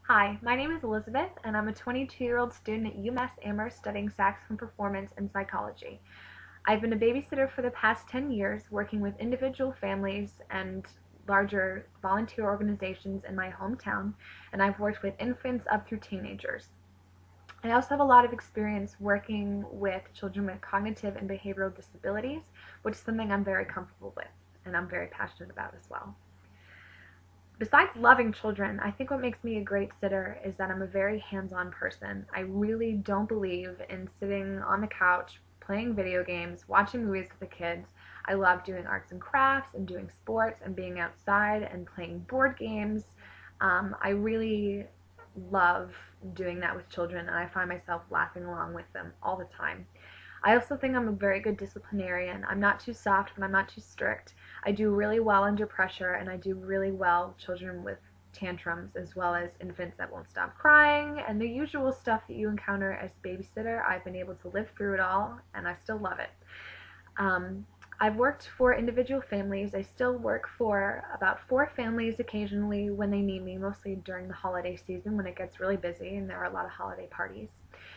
Hi, my name is Elizabeth, and I'm a 22-year-old student at UMass Amherst studying saxophone performance and psychology. I've been a babysitter for the past 10 years, working with individual families and larger volunteer organizations in my hometown, and I've worked with infants up through teenagers. I also have a lot of experience working with children with cognitive and behavioral disabilities, which is something I'm very comfortable with and I'm very passionate about as well. Besides loving children, I think what makes me a great sitter is that I'm a very hands-on person. I really don't believe in sitting on the couch, playing video games, watching movies with the kids. I love doing arts and crafts and doing sports and being outside and playing board games. I really love doing that with children, and I find myself laughing along with them all the time. I also think I'm a very good disciplinarian. I'm not too soft, but I'm not too strict. I do really well under pressure, and I do really well with children with tantrums, as well as infants that won't stop crying, and the usual stuff that you encounter as a babysitter. I've been able to live through it all, and I still love it. Um, I've worked for individual families. I still work for about 4 families occasionally when they need me, mostly during the holiday season when it gets really busy and there are a lot of holiday parties.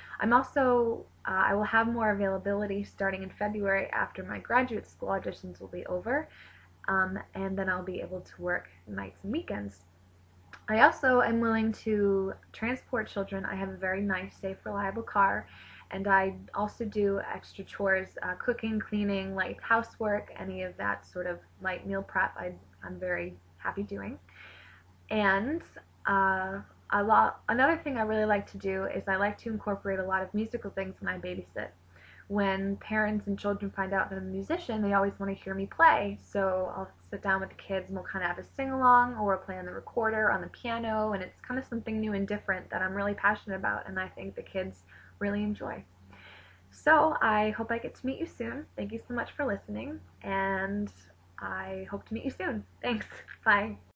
I will have more availability starting in February after my graduate school auditions will be over, and then I'll be able to work nights and weekends. I also am willing to transport children. I have a very nice, safe, reliable car, and I also do extra chores, cooking, cleaning, light housework, any of that sort of light meal prep I'm very happy doing. And another thing I really like to do is I like to incorporate a lot of musical things when I babysit. When parents and children find out that I'm a musician, they always want to hear me play. So I'll sit down with the kids and we'll kind of have a sing-along, or we'll play on the recorder, on the piano, and it's kind of something new and different that I'm really passionate about, and I think the kids really enjoy. So I hope I get to meet you soon. Thank you so much for listening, and I hope to meet you soon. Thanks. Bye.